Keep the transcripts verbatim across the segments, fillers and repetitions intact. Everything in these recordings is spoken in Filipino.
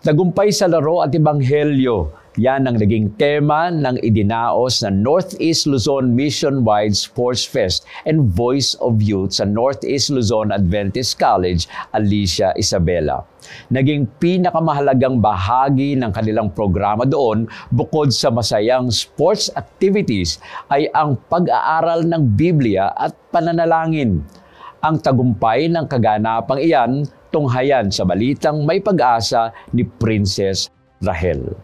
Tagumpay sa laro at ebanghelyo. Yan ang naging tema ng idinaos na Northeast Luzon Mission-wide Sports Fest and Voice of Youth sa Northeast Luzon Adventist College, Alicia Isabela. Naging pinakamahalagang bahagi ng kanilang programa doon, bukod sa masayang sports activities, ay ang pag-aaral ng Biblia at pananalangin. Ang tagumpay ng kaganapang iyan, tunghayan sa balitang may pag-asa ni Princess Rahel.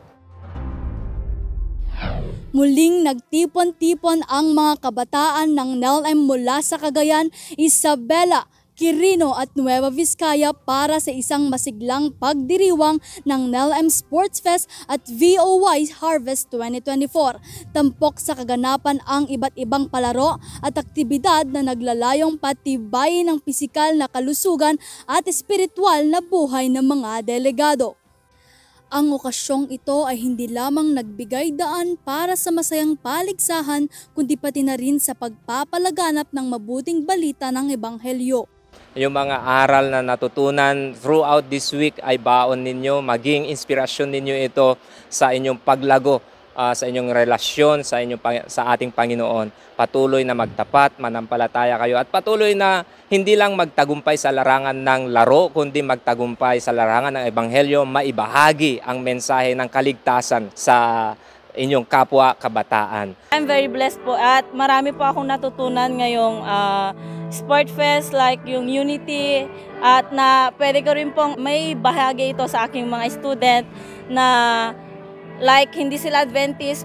Muling nagtipon-tipon ang mga kabataan ng N L M mula sa Cagayan, Isabela, Quirino at Nueva Vizcaya para sa isang masiglang pagdiriwang ng N L M Sports Fest at V O Y Harvest twenty twenty-four. Tampok sa kaganapan ang iba't ibang palaro at aktibidad na naglalayong patibayin ng pisikal na kalusugan at espiritual na buhay ng mga delegado. Ang okasyong ito ay hindi lamang nagbigay daan para sa masayang paligsahan, kundi pati na rin sa pagpapalaganap ng mabuting balita ng Ebanghelyo. Yung mga aral na natutunan throughout this week ay baon ninyo, maging inspirasyon ninyo ito sa inyong paglago, uh, sa inyong relasyon, sa, inyong, sa ating Panginoon. Patuloy na magtapat, manampalataya kayo at patuloy na hindi lang magtagumpay sa larangan ng laro, kundi magtagumpay sa larangan ng Ebanghelyo, maibahagi ang mensahe ng kaligtasan sa inyong kapwa kabataan. I'm very blessed po at marami po akong natutunan ngayong uh, Sport Fest, like yung Unity, at na pwede ko rin pong may bahagi ito sa aking mga student na like hindi sila Adventist.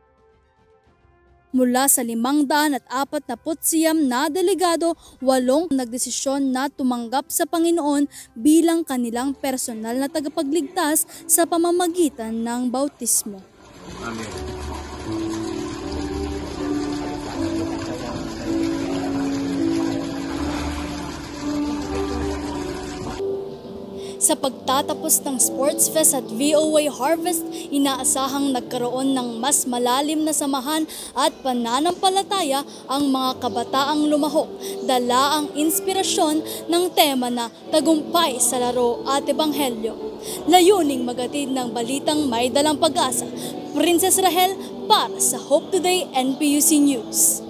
Mula sa limang daan at apat na putsiyam na delegado, walong nagdesisyon na tumanggap sa Panginoon bilang kanilang personal na tagapagligtas sa pamamagitan ng bautismo. Amen. Sa pagtatapos ng Sports Fest at V O Y Harvest, inaasahang nagkaroon ng mas malalim na samahan at pananampalataya ang mga kabataang lumahok. Dala ang inspirasyon ng tema na tagumpay sa laro at ebanghelyo. Layuning magatid ng balitang may dalang pag-asa. Princess Rahel para sa Hope Today N P U C News.